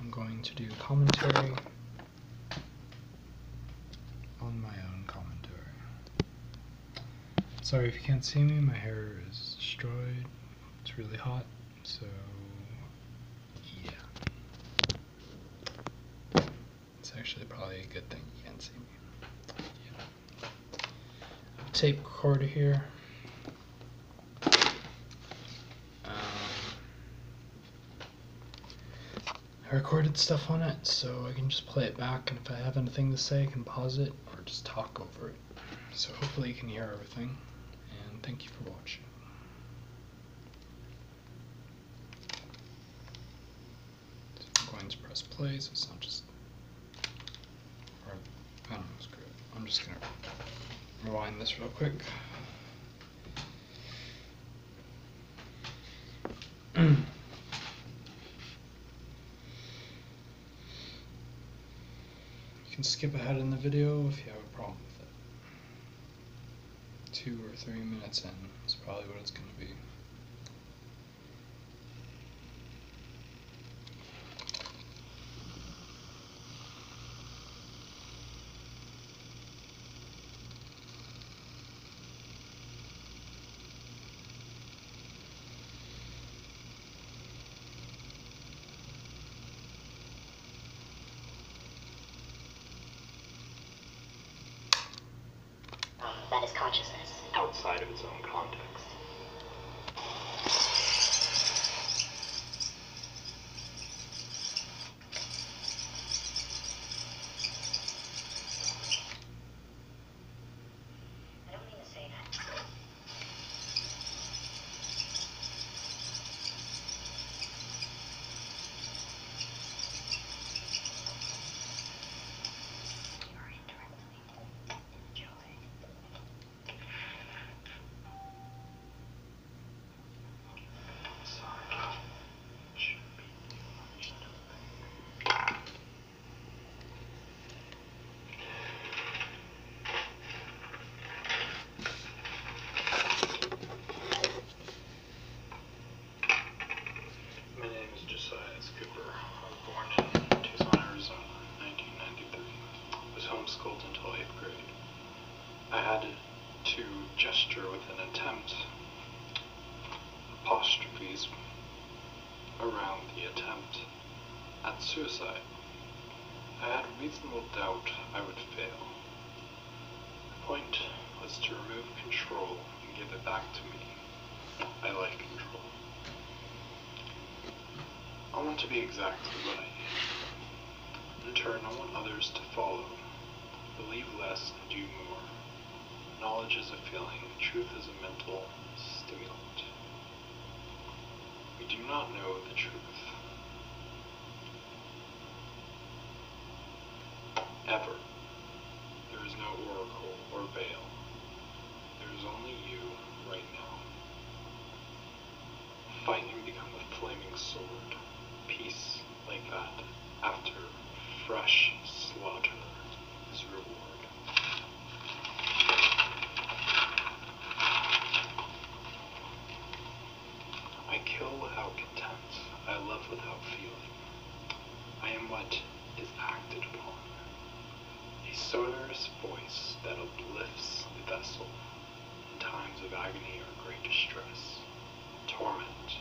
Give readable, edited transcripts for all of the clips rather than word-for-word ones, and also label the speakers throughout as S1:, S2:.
S1: I'm going to do commentary on my own commentary. Sorry if you can't see me, my hair is destroyed. It's really hot, so yeah. It's actually probably a good thing you can't see me. Yeah. I have a tape recorder here. I recorded stuff on it, so I can just play it back, and if I have anything to say, I can pause it or just talk over it. So hopefully you can hear everything, and thank you for watching. So I'm going to press play, so it's not just, or, I don't know, screw it. I'm just going to rewind this real quick. You can skip ahead in the video if you have a problem with it. 2 or 3 minutes in is probably what it's going to be.
S2: That is consciousness, outside of its own context. I don't mean to say that. You are indirectly enjoying. My name is Josiah Cooper. I was born in Tucson, Arizona in 1993. I was homeschooled until 8th grade. I had to gesture with an attempt, apostrophes around the attempt at suicide. I had reasonable doubt I would fail. The point was to remove control and give it back to me. I like control. I want to be exactly what I am. In turn, I want others to follow. Believe less and do more. Knowledge is a feeling. Truth is a mental stimulant. We do not know the truth. Ever. There is no oracle or veil. There is only you right now. Fight and become a flaming sword. Peace like that, after fresh slaughter, is reward. I kill without content. I love without feeling. I am what is acted upon. A sonorous voice that uplifts the vessel in times of agony or great distress, torment,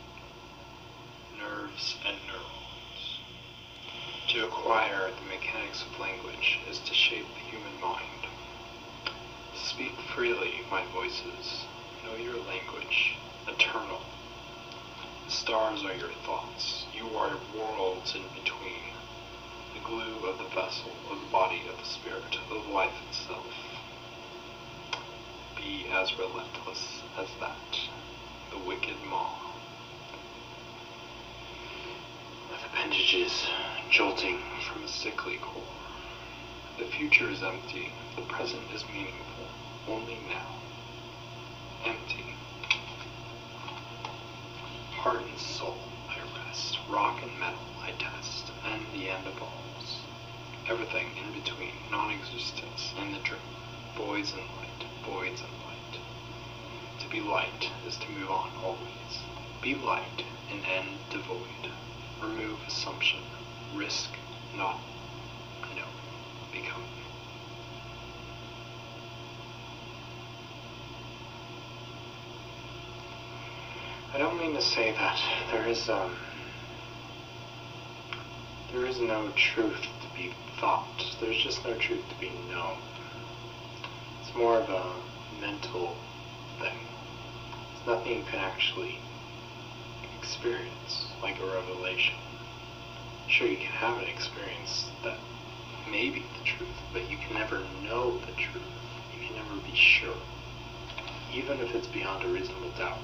S2: nerves and neurons. To acquire the mechanics of language is to shape the human mind. Speak freely, my voices. Know your language, eternal. The stars are your thoughts. You are worlds in between. The glue of the vessel, of the body, of the spirit, of life itself. Be as relentless as that, the wicked maw. With appendages jolting from a sickly core. The future is empty, the present is meaningful, only now. Empty. Heart and soul I rest, rock and metal I test, and the end evolves. Everything in between, non-existence and the dream, voids and light, voids and light. To be light is to move on always. Be light and end devoid. Remove assumption, risk not, becoming. I don't mean to say that there is no truth to be thought. There's just no truth to be known. It's more of a mental thing. It's nothing you can actually experience, like a revelation. Sure, you can have an experience that may be the truth, but you can never know the truth. You can never be sure, even if it's beyond a reasonable doubt.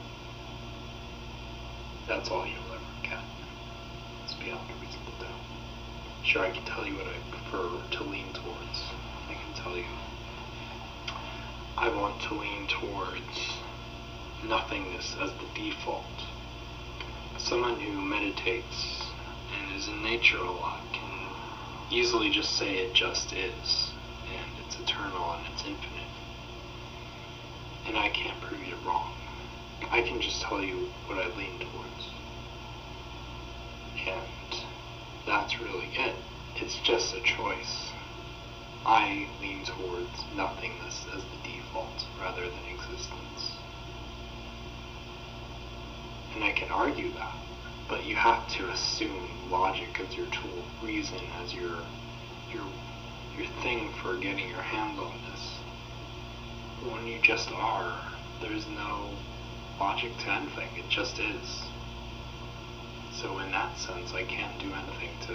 S2: That's all you'll ever get. It's beyond a reasonable doubt. Sure, I can tell you what I prefer to lean towards. I can tell you I want to lean towards nothingness as the default. Someone who meditates and is in nature a lot can easily just say it just is, and it's eternal and it's infinite. And I can't prove you wrong. I can just tell you what I lean towards. And that's really it. It's just a choice. I lean towards nothingness as the default rather than existence. And I can argue that, but you have to assume logic as your tool, reason as your thing for getting your hands on this. When you just are, there's no logic to anything. It just is. So in that sense, I can't do anything to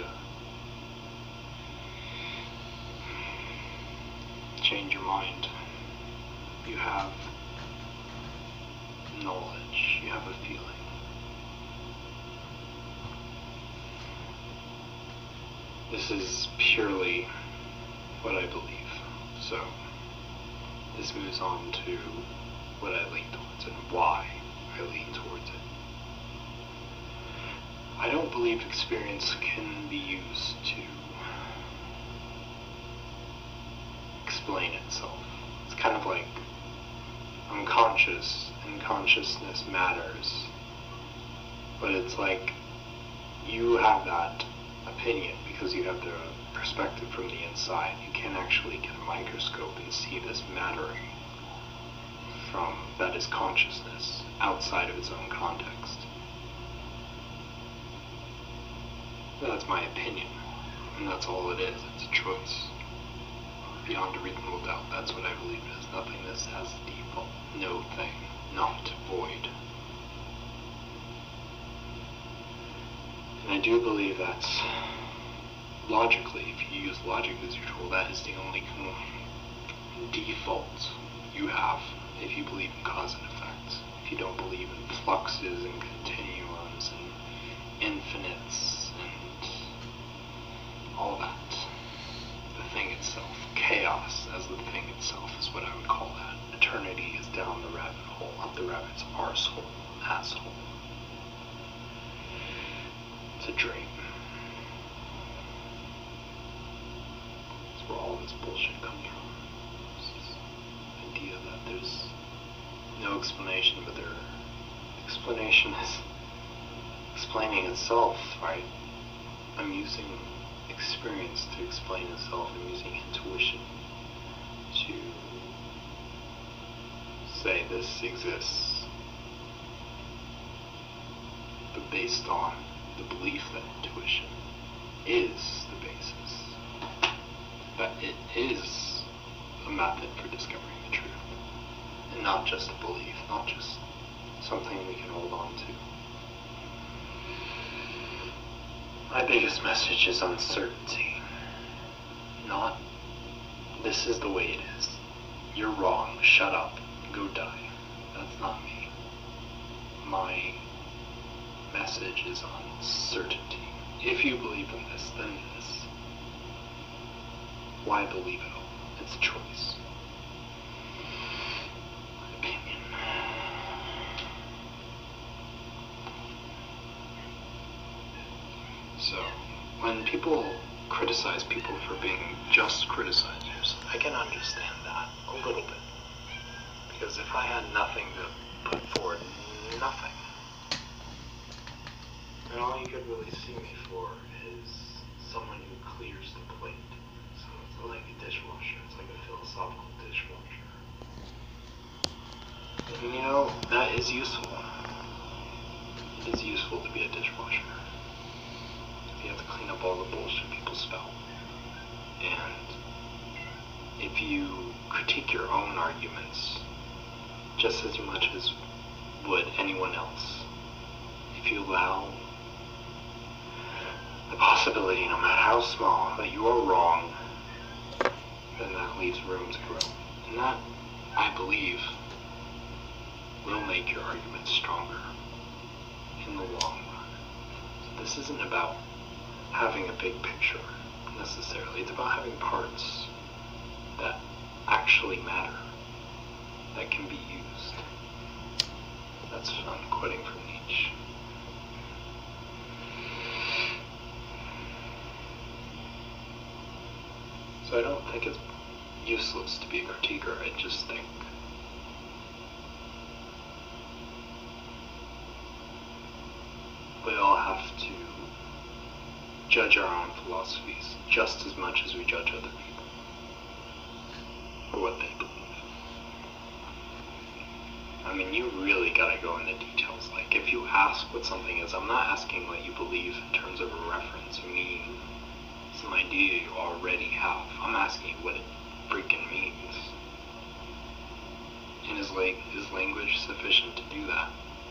S2: change your mind. You have knowledge, you have a feeling. This is purely what I believe. So this moves on to what I lean towards and why I lean towards it. I don't believe experience can be used to explain itself. It's kind of like I'm conscious and consciousness matters, but it's like you have that opinion because you have the perspective from the inside. You can't actually get a microscope and see this mattering from that is consciousness outside of its own context. That's my opinion, and that's all it is. It's a choice. Beyond a reasonable doubt, that's what I believe it is. Nothingness as the default. No thing, not void. And I do believe that's logically, if you use logic as your tool, that is the only default you have if you believe in cause and effect. If you don't believe in fluxes and continuums and infinites and all that. The thing itself. Chaos as the thing itself is what I would call that. Eternity is down the rabbit hole, up the rabbit's arsehole, asshole. It's a dream. That's where all this bullshit comes from. This idea that there's no explanation, but their explanation is explaining itself, right? I'm using experience to explain itself. I'm using intuition to say this exists, but based on the belief that intuition is the basis, that it is a method for discovering the truth, and not just a belief, not just something we can hold on to. My biggest message is uncertainty, not this is the way it is, you're wrong, shut up, go die. That's not me. My message is uncertainty. If you believe in this, then this. Why believe it all? It's a choice. My opinion. So, when people criticize people for being just criticizers, I can understand that a little bit. Because if I had nothing to put forward, nothing, then all you could really see me for is someone who clears the plate. So it's like a dishwasher. It's like a philosophical dishwasher. And you know, that is useful. It is useful to be a dishwasher. You have to clean up all the bullshit people spout. And if you critique your own arguments just as much as would anyone else, if you allow the possibility, no matter how small, that you are wrong, then that leaves room to grow. And that, I believe, will make your arguments stronger in the long run. So this isn't about having a big picture necessarily. It's about having parts that actually matter, that can be used. That's I'm quoting from Nietzsche. So I don't think it's useless to be a critiquer. I just think we all have to judge our own philosophies just as much as we judge other people for what they believe. I mean, you really gotta go into details. Like, if you ask what something is, I'm not asking what you believe in terms of a reference or meaning, some idea you already have. I'm asking you what it freaking means. And is language sufficient to do that?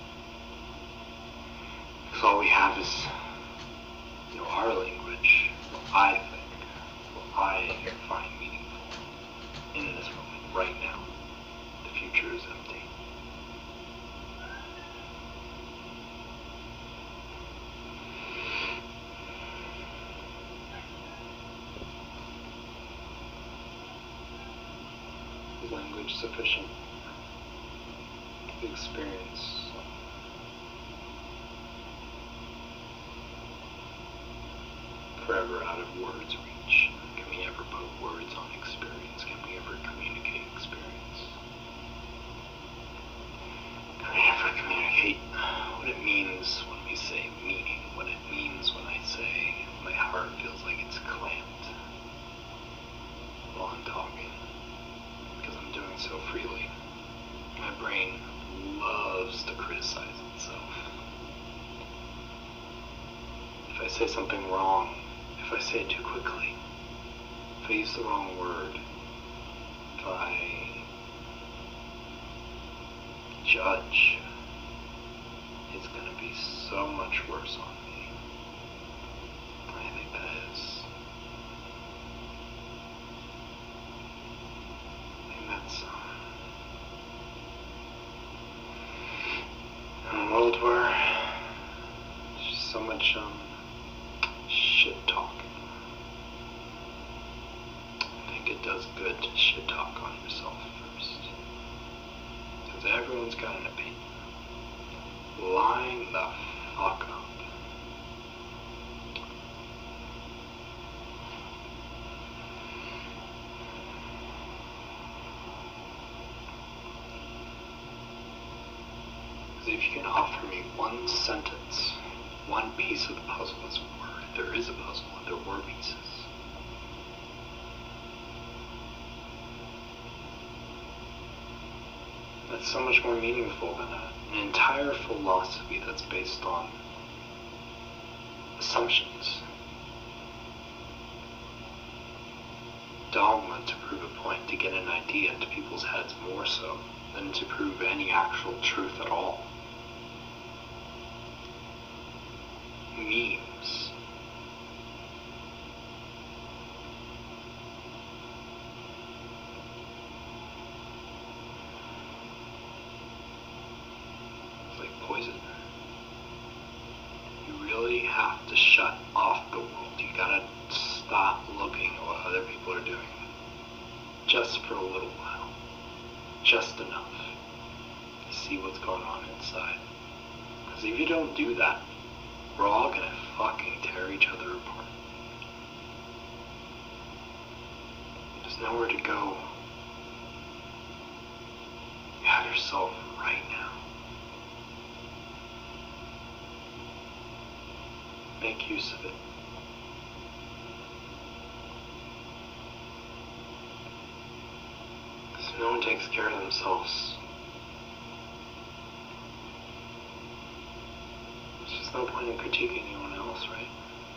S2: Because all we have is, our language, what I think, what I find meaningful in this moment, right now. The future is empty. Is language sufficient to experience forever out of words reach? Can we ever put words on experience? Can we ever communicate experience? Can we ever communicate what it means when we say meaning? What it means when I say my heart feels like it's clamped while I'm talking? Because I'm doing so freely. My brain loves to criticize itself. If I say something wrong, if I say it too quickly, if I use the wrong word, if I judge, it's going to be so much worse on me. I think that is. And that's in a world where there's just so much shit talking. I think it does good to shit talk on yourself first. Because everyone's got an opinion. Line the fuck up. Because if you can offer me one sentence, one piece of the puzzle is a word. There is a puzzle, and there were pieces. That's so much more meaningful than an entire philosophy that's based on assumptions. Dogma to prove a point, to get an idea into people's heads more so than to prove any actual truth at all. Memes. It's like poison. You really have to shut off the world. You gotta stop looking at what other people are doing. Just for a little while. Just enough to see what's going on inside. Because if you don't do that, we're all gonna fucking tear each other apart. There's nowhere to go. You have yourself right now. Make use of it. takes care of themselves. There's just no point in critiquing anyone else, right?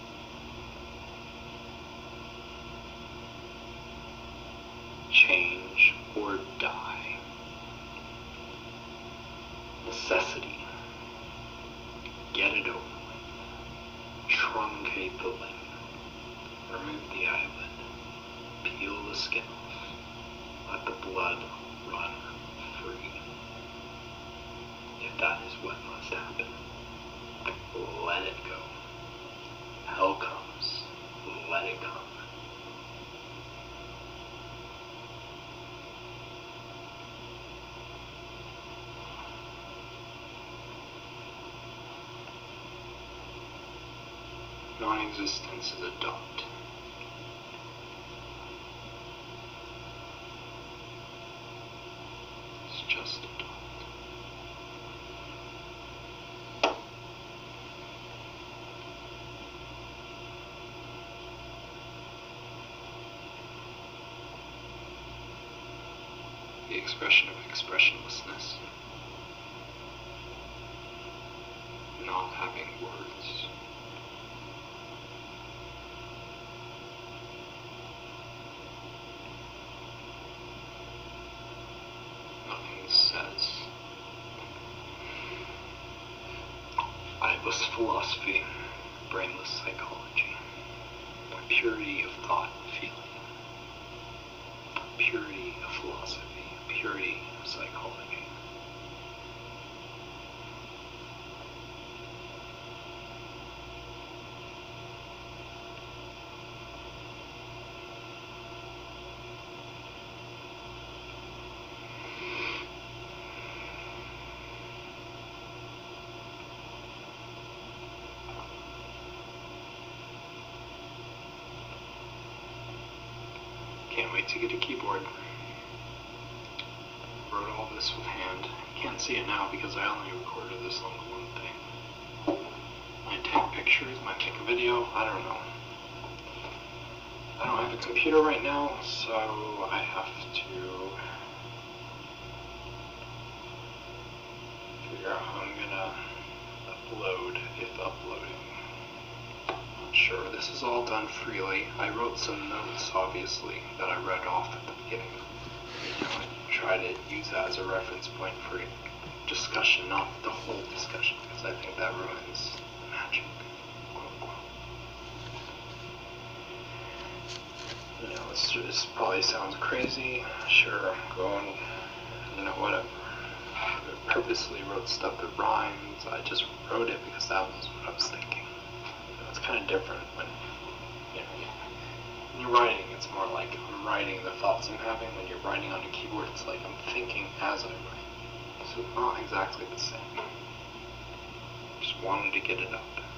S2: Change or die. Necessity. Get it over with. Truncate the limb. Remove the eyelid. Peel the skin off. Let the blood run free. If that is what must happen, let it go. Hell comes. Let it come. Non-existence is a dot. It's just a dot. The expression of expressionlessness. Not having words. Nothing says. Eyeless philosophy, brainless psychology, purity of thought and feeling, purity of philosophy, purity of psychology. Can't wait to get a keyboard. Wrote all this with hand. Can't see it now because I only recorded this on the one thing. Might take pictures, might make a video, I don't know. I don't have a computer right now, so I have to figure out how I'm gonna upload, if uploading. Not sure. This is all done freely. I wrote some notes, obviously, that I read off at the beginning. I try to use that as a reference point for discussion, not the whole discussion, because I think that ruins the magic, quote unquote. You know, this probably sounds crazy. Sure, go on, whatever. I purposely wrote stuff that rhymes. I just wrote it because that was what I was thinking. It's kind of different when you're writing. It's more like I'm writing the thoughts I'm having. When you're writing on a keyboard, it's like I'm thinking as I write. So it's not exactly the same. Just wanted to get it out there.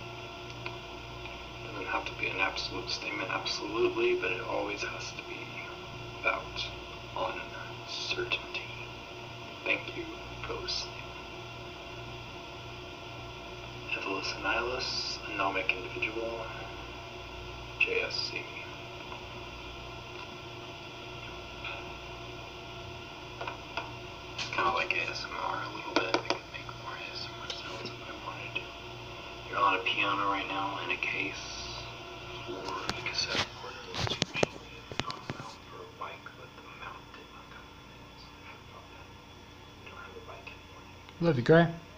S2: It doesn't have to be an absolute statement, absolutely, but it always has to be about uncertainty. Thank you for listening. Evolus Annihilus, Anomic Individual, JSC. It's kind of like ASMR a little bit. I could make more ASMR sounds if I wanted to. You're on a piano right now in a case for a cassette recorder that's usually on a mount for a bike, but the mount did not come in, so I thought that we don't have a bike anymore.
S1: Love you, Gray.